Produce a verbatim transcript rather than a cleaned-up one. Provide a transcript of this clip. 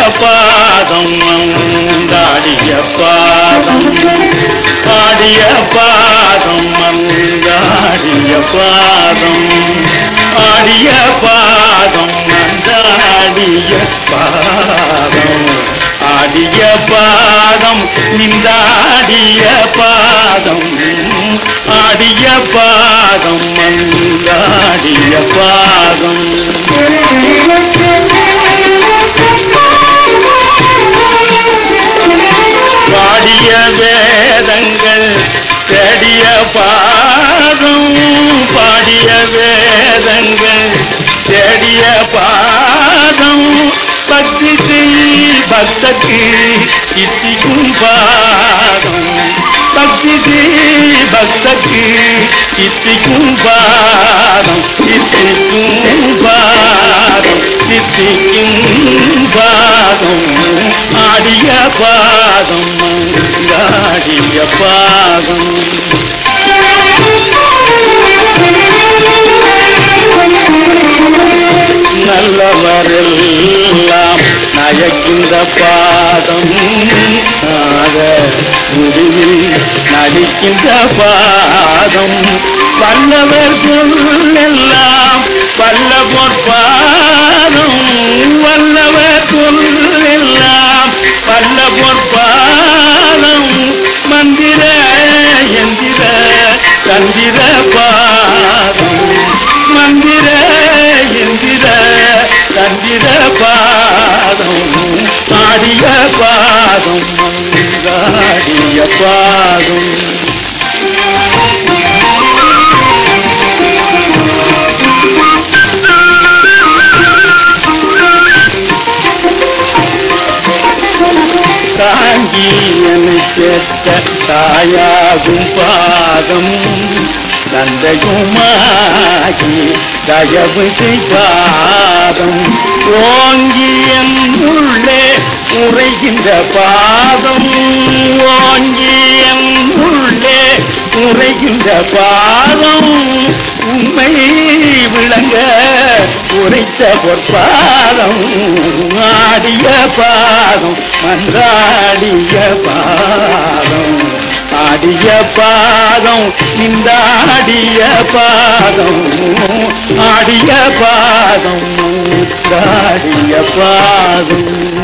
பாதம் மந்தாடிய பாதம் ஆடிய பாதம் மந்தாடிய பாதம் ஆடிய பாதம் மந்தாடிய பாதம் ஆடிய பாதம் நின்றாடிய பாதம் ஆடிய பாதம் மந்தாடிய பாதம் பாடிய வேதங்கள் தேடிய பாதம் பாடிய வேதங்கள் தேடிய பாதம் பக்தி பக்தக்கு இத்திக்கும் பாதம் பக்தி பக்தக்கு இத்திக்கும் பாதம் இத்திக்கும் பாதம் இத்திக்கும் பாதம் ஆடிய பாதம் ஆடிய பாதம் நல்லவரெல்லாம் நயக்கின்ற பாதம் ஆக முடிவில் நடிக்கின்ற பாதம் வல்லவர் சொல்லெல்லாம் வல்ல பொற்பாதம் வல்லவர் சொல்லெல்லாம் வல்ல பொற்பாதம் மந்திர எந்திர தந்திர பாதம் மந்திர எந்திர தந்திர பாதம் ஆடிய பாதம் ஆடிய பாதம் தாங்கி எனக்கேற்ற தாயாகும் பாதம் தந்தையுமாகி தயவு பாதம் ஓங்கி என் உள்ளே உரைகின்ற பாதம் ஓங்கி என் உள்ளே உரைகின்ற பாதம் உண்மை விளங்க உரைத்த பொற்பாதம் ஆடிய பாதம் மன்றாடிய பாதம் ஆடிய பாதம் நின்றாடிய பாதம் ஆடிய பாதம் ஆடிய பாதம்